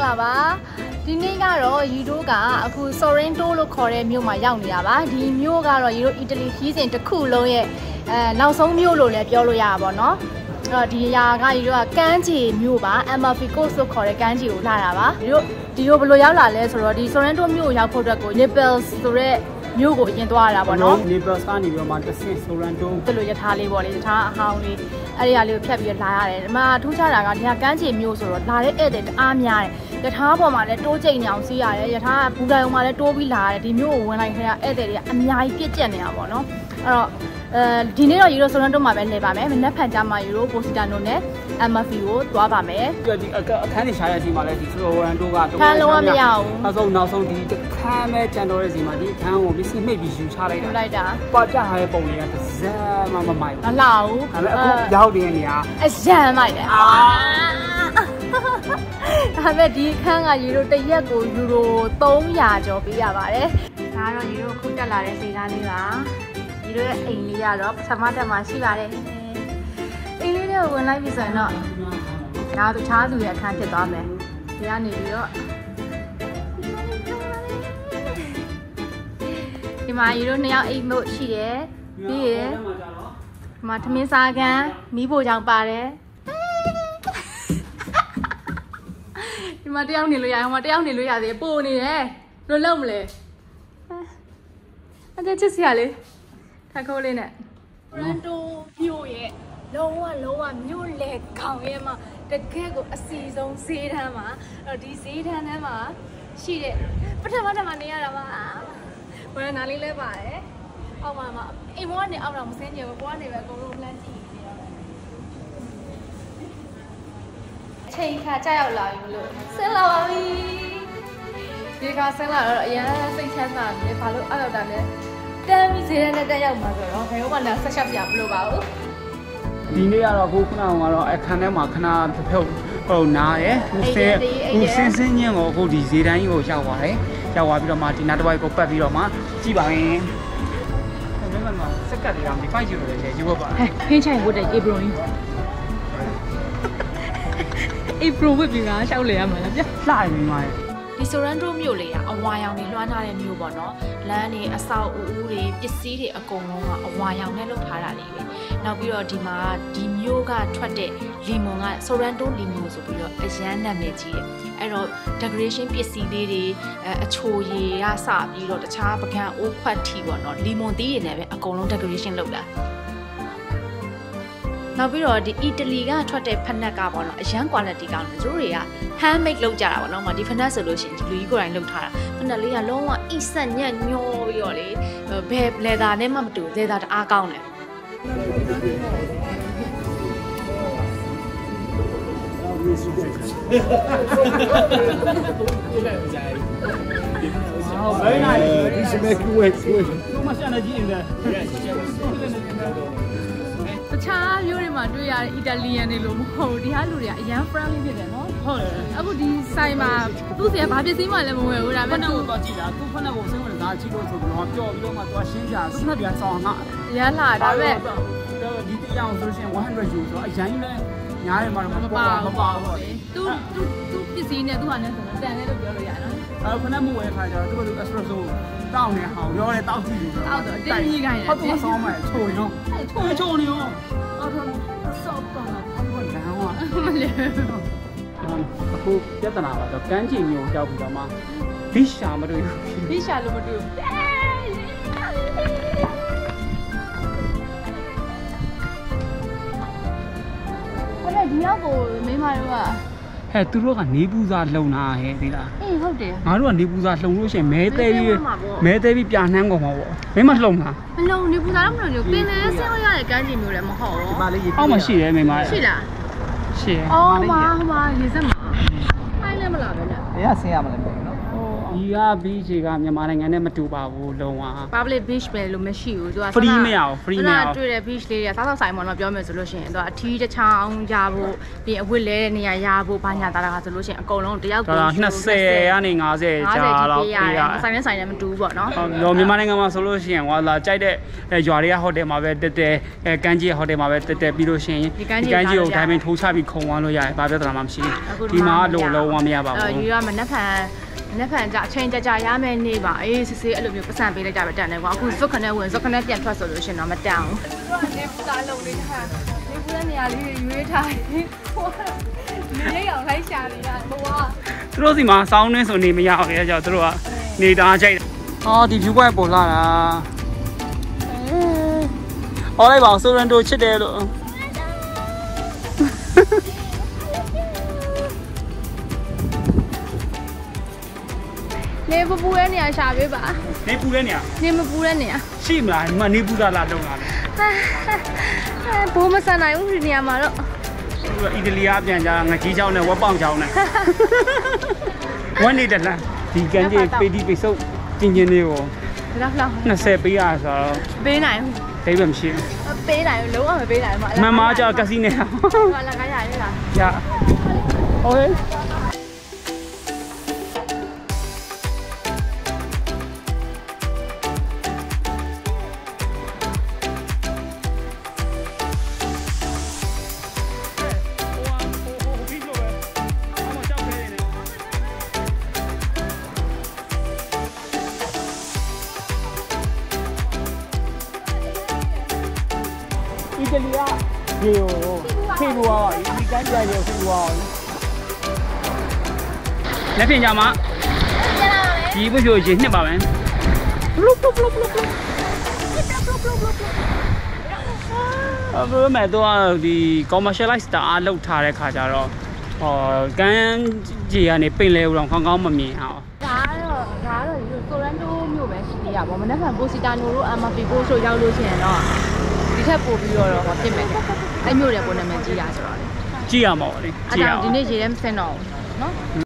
လာပါဒီနေ့ကတော့ရီတို့ကအခု Sorrento လို့ခေါ်တဲ့မြို့မှာရောက်နေတာပါဒီမြို့ကတော့ရီတို့အီတလီခီးစဉ်တစ်ခုလုံးရဲ့နောက်ဆုံးမြို့လို့လည်းပြောလို့ရတာပေါ့နော်အဲ့တော့ဒီຢာကရီတို့ကကမ်းခြေမြို့ပါ Amalfi Coast လို့ခေါ်တဲ့ကမ်းခြေကိုလာတာပါရီတို့ဒီလိုဘယ်လိုရောက်လာလဲဆိုတော့ဒီ Sorrento မြို့ကိုရောက်ဖို့အတွက်ကို Naples ဆိုတဲ့မြို့ကိုအရင်သွားရတာပေါ့နော် Naples ကနေပြီးတော့မှတစ်ဆင့် Sorrento ဒီလိုရထားလေးပေါ့လေရထားအဟောင်းလေးအဲ့ဒီဟာလေးကိုဖြတ်ပြီးလာရတယ်ဒီမှာထူးခြားတာကဒီကကမ်းခြေမြို့ဆိုတော့လာတဲ့ဧည့်သည်တအားများတယ်ရထားပေါ်မှာလည်းတိုးကျိန်နေအောင်စီးရတယ်ရထားဘူတိုင်မှာလည်းတိုးပြီးလာရတယ်ဒီမြို့ကိုဝင်လိုက်ခဲ့ရဧည့်သည်တွေကအများကြီးပြည့်ကျက်နေတာပေါ့နော်အဲ့တော့ဒီနေ့တော့ယူရို Sorrento မှာပဲနေပါမယ်မနက်ဖြန်ကျမှယူရို Positano နဲ့ Amalfi ကိုသွားပါမယ်ဒီအခန်းနေရှာတဲ့စီမှာလည်းဒီ Sorrento ကခန်းလုံးဝမရဘူးနောက်ဆုံးဒီခန်းပဲကျန်တော့တဲ့စီမှာဒီအခန်းကိုပစ္စည်းမိတ်ပြီးယူချလိုက်တာပွားကြထားတဲ့ပုံတွေကတစ်စက်မှမမိုက်မလှဘူးဒါပေမဲ့အခုရောက်နေတဲ့နေရာအရန်မိုက်တယ်ဒါပေမဲ့ဒီခန်းကယူရိုတစ်ရက်ကိုယူရို300ကျော်ပေးရပါတယ်ဒါကတော့ယူရိုခုတက်လာတဲ့စီကားလေးပါဒီလိုရဲ့အိမ်လေးကတော့ပထမတက်မှာရှိပါတယ်အိမ်လေးတွေကိုဝင်လိုက်ပြီဆိုရင်တော့ဒါတခြားသူရဲ့အခန်းဖြစ်သွားမယ်ဒီကနေပြီးတော့ဒီမှာယူရို2ယောက်အိမ်မို့ရှိတယ်ပြီးရဒီမှာထမင်းစားကန်မီးဖိုချောင်ပါတယ်ဒီမှာတယောက်နေလို့ရအောင်မတယောက်နေလို့ရသေးပို့နေတယ်ဘယ်လိုလုပ်မလဲအဲ့ဒါချစ်စရာလေးခက်ခိုးလေးနဲ့ရန်တိုမြို့ရဲ့လုံးဝမြို့လေခေါင်ရဲ့မှာတကယ်ကိုအစီဆုံးဈေးတန်းမှာအဲ့ဒီဈေးတန်းထဲမှာရှိတဲ့ပထမတက်မှာနေရတာပါဘယ်နာလေးလဲပါတယ်အောက်မှာအိမ်မောကနေအောက်တော့မစင်းကြဘူးကိုကနေပဲအကုန်လုံးလှမ်းကြည့်နေရတယ်အချိန်ခါကြောက်လာပြီလို့ဆင်းလာပါပြီဒီကဆင်းလာတော့အရင်စိတ်ချမ်းသာတယ်ဘာလို့အောက်ရောက်တာလဲတမ်းပြီးဈေးထဲနဲ့တက်ရောက်မှာဆိုတော့ဘယ်တော့မှလည်းဆက်ရှက်ပြမလို့ပါဘူးဒီနေ့ကတော့အခုခဏကတော့အခန်းထဲမှာခဏတစ်ဖက်ဟိုနားရယ်ဦးစင်းညင်းကိုအခုဒီဈေးတိုင်းကိုရောက်သွားတယ်ရောက်သွားပြီးတော့မှဒီနားတစ်ဝိုက်ကိုပတ်ပြီးတော့မှကြည့်ပါရင်ဘယ်မှာစက်ကတ်တွေကဒီဖိုက်ယူလို့ရေရွတ်ပါဟင်းချိုင်ဝတ်တဲ့ apron ကြီး apron ဝတ်ပြီးငါရှောက်လေရမှာလားပြလှရပြီမှာဒီ Sorrento မြို့လေးကအဝါရောင်တွေလွှမ်းထားတဲ့မြို့ပေါ့နော်လမ်းတွေအဆောက်အဦတွေပစ္စည်းတွေအကုန်လုံးကအဝါရောင်နဲ့လုပ်ထားတာလေးပဲနောက်ပြီးတော့ဒီမှာဒီမြို့ကထွက်တဲ့လီမွန်က Sorrento လီမွန်ဆိုပြီးတော့အရန်နာမည်ကြီးတယ်အဲ့တော့ decoration ပစ္စည်းလေးတွေအချိုရည်ကစပြီးတော့တခြားပကံအိုးခွက်ထီပေါ့နော်လီမွန်သီးတွေနဲ့ပဲအကုန်လုံး decoration လုပ်တာနောက်ပြီးတော့ဒီအီတလီကထွက်တဲ့ဖက်နက်ကပေါ့နော်အရန် quality ကောင်းတယ်သူတို့တွေက handmade လုပ်ကြတာပေါ့နော်။ဒီဖက်နက်ဆိုလို့ရှိရင်ဒီလူကြီးကိုယ်တိုင်လုပ်ထားတာ။ဖက်နက်လေးကလုံးဝအိဆက်ညံ့ညောပြီးတော့လေဘယ်လေသာနဲ့မှမတူလေသာတအားကောင်းတယ်။ Oh, very nice. You should make it work. Too much energy in there. တခြားမျိုးတွေမှာတွေ့ရတဲ့အီတလီယန်တွေလို့မဟုတ်ဘူးဒီဟာလူတွေကအရန် friendly ဖြစ်တယ်နော်ဟုတ်တယ်အခုဒီဆိုင်မှာသူ့စီကဘာပစ္စည်းမှလည်းမဝယ်ဘူးဒါပေမဲ့သူ့ကိုတော့ကြည့်တာသူ့ဖက်နဲ့ကိုစိတ်ဝင်စားကြည့်လို့ဆိုပြီးတော့ပျော်ပြီးတော့မှသူကရှင်းပြသူ့ပြန်ဆောင်ဟာရန်လာဒါပေမဲ့ဒီတရားအောင်ဆိုရှင်100 euro ဆိုအရင်လည်းညားတယ်မှာမပါဘူးသူပစ္စည်းနဲ့သူ့ဟာနဲ့ဆိုတော့တန်တယ်လို့ပြောလို့ရတယ်နော်အဲ့ခဏမဝယ်ခါကျတော့သူက espresso တောင်းနေဟောင်းရောတယ်တောက်ကြည့်လို့တောက်တော့တင်းကြီးခိုင်းတယ်ဟုတ်တယ်ဆောင်းမယ်ချိုရောချိုနေရောအော်တော့ဆော့ပါလားဘာလဲဟောမလဲအခုပြဿနာပါတော့ကမ်းခြေမျိုးကြောက်ပြီးတော့မှဘိရှာမတွေ့ဘူးဘိရှာလို့မတွေ့ဘူးဟဲ့ဒီရောက်ကိုမိမတို့ကဟဲ့သူတို့ကနေပူစာလှုံတာဟဲ့ဒီလားအေးဟုတ်တယ်ငါတို့ကနေပူစာလှုံလို့ရှိရင်မဲသေးပြီးပြာနှမ်းကုန်မှာပေါ့မင်းမလှုံလားမလှုံနေပူစာတော့မလှုံဘူးပင်လဲဆင်းလို့ရတဲ့ကမ်းခြေမျိုးလည်းမဟုတ်ဘူးဒီမှာလေးရေအောက်မှာရှိတယ်မိမရှိလားရှိအော်ဟိုမှာရေစက်မှာဖိုင်းလည်းမလာပဲနဲ့ဘယ်ကဆင်းရမလဲမသိဘူးနော်ဒီက beach ကမြန်မာနိုင်ငံနဲ့မတူပါဘူးလုံးဝ public beach ပဲလို့မရှိဘူးသူက free မရအောင် free မရအောင်တွေ့တဲ့ beach လေးတွေကစားဆိုင်ပေါ့နော်ပြောမယ်ဆိုလို့ရှိရင်သူကအထီးတစ်ချောင်းရဖို့ပြီးအဝတ်လဲတဲ့နေရာရဖို့ဘာညာတာကဆိုလို့ရှိရင်အကုန်လုံးတယောက်ကို 20ကနေ50ကြာလောက်ပြရဆိုင်နဲ့ဆိုင်နဲ့မတူဘူးပေါ့နော်ဟုတ်မြန်မာနိုင်ငံမှာဆိုလို့ရှိရင်ဟောလာကြိုက်တဲ့ရွာတွေကဟိုတယ်မှာပဲတက်တက်ကမ်းခြေဟိုတယ်မှာပဲတက်တက်ပြီးလို့ရှိရင်ဒီကမ်းခြေကိုဒိုင်းမင်းထိုးချပြီးခုံသွားလို့ရတယ်ဘာပြဿနာမှမရှိဘူးဒီမှာလုံးဝမရပါဘူးယူရမနှက်ဖန်ကြအချိန်ကြာရမယ်နေပါအေးစစ်စစ်အဲ့လိုမျိုးပတ်စံပေးလိုက်ကြပဲတန်တယ်ကွာအခုဇွတ်ခနဲ့ဝင်ဇွတ်ခနဲ့ပြန်ထွက်ဆိုလို့ရှင်တော့မတန်ဘူးနေပူတာလုံလေးဟာနေပူတဲ့နေရာလေးရွေးထားဟိုနေရအောင်လိုက်ရှာနေတာဟိုကသူတို့စီမှာစောင်းနှင်းဆိုနေမရအောင်လေကြောက်သူတို့ကနေတာကြိုက်အော်ဒီ view point ပေါ်လာတာဟောလိုက်ပါဆိုရန်တိုချစ်တယ်လို့နေပူတဲ့နေရာရှာပေးပါနေပူတဲ့နေရာနေမပူတဲ့နေရာရှိမလားဒီမှာနေပူတာလားတုံးလားဘိုးမဆန်နိုင်ဘူးဒီနေရာမှာတော့အီတလီကပြန်ကြငကြီးချောင်းနဲ့ဝက်ပေါင်ချောင်းနဲ့ဝက်နေတဲ့လမ်းဒီကန်ကြီးပေဒီပေစုပ်ကျင်းလေးကိုလောက် 20ပေးရဆိုတော့ပေးနိုင်ဘူးတိတ်ပဲမရှိဘူးပေးနိုင်ဘူးလုံးဝမပေးနိုင်ဘူးမမကြောက်ကစီနေတာဟာလာကားရရလားရโอเคအီတလီကရေကိုဖေဘူပါဒီကမ်းကြရေကိုဖေဘူပါလက်ပြင်ကြမှာဒီဘုရားရေနှစ်ပါပဲဘလုတ်ဘလုတ်ဘလုတ်ဘလုတ်အဲ့မဲ့တော့ဒီ commercialize တာအလုပ်ထားတဲ့ခါကျတော့ကမ်းခြေကနေပိန်လဲဦးတော့ကောင်းကောင်းမမြင်အောင်ဒါကတော့ဆိုရန်တိုမြို့ပဲရှိသေးရပါဘောမနေ့ကပိုစီတာနိုတို့ MRP ပို့ဆိုရောက်လို့ရှိရင်တော့ဒီထက်ပို့ပြီးတော့ဟောဖြစ်မယ်အဲ့မြို့တယ်ပုံနာမည်ကြီးတာဆိုတော့လေကြည့်ရမှာပါလေကြည့်ရအောင်ဒီနေ့ရေထဲမစင်တော့ဘူးနော်